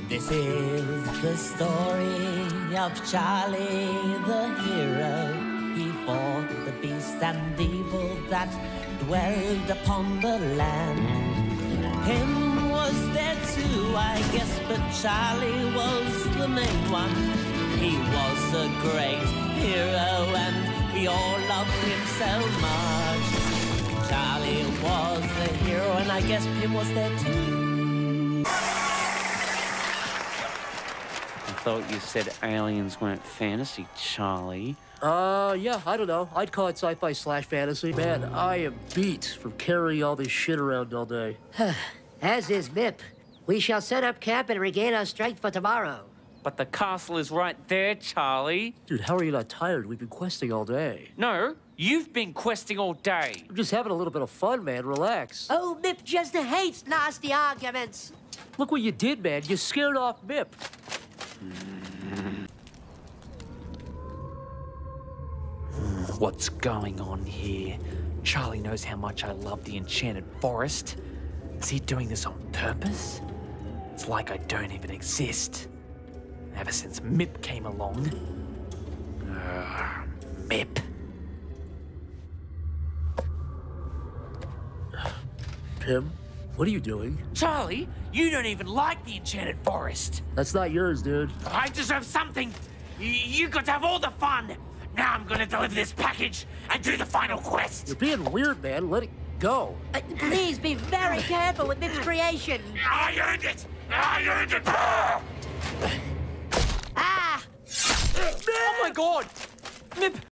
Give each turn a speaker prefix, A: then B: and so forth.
A: This is the story of Charlie the hero. He fought the beast and evil that dwelled upon the land. Pim was there too, I guess, but Charlie was the main one. He was a great hero and we all loved him so much. Charlie was the hero and I guess Pim was there too.
B: I thought you said aliens weren't fantasy, Charlie.
C: Yeah, I don't know. I'd call it sci-fi / fantasy. Man, I am beat from carrying all this shit around all day.
D: As is Mip. We shall set up camp and regain our strength for tomorrow.
B: But the castle is right there, Charlie.
C: Dude, how are you not tired? We've been questing all day.
B: No, you've been questing all day.
C: I'm just having a little bit of fun, man. Relax.
D: Oh, Mip just hates nasty arguments.
C: Look what you did, man. You scared off Mip.
E: What's going on here? Charlie knows how much I love the enchanted forest. Is he doing this on purpose? It's like I don't even exist. Ever since Mip came along. Mip.
C: Pim, what are you doing?
E: Charlie, you don't even like the enchanted forest.
C: That's not yours, dude.
E: I deserve something. You got to have all the fun. Now I'm gonna deliver this package and do the final quest.
C: You're being weird, man. Let it go.
D: Please be very careful with Mip's creation.
E: I earned it. I earned it.
D: Ah!
E: Oh my God! Mip,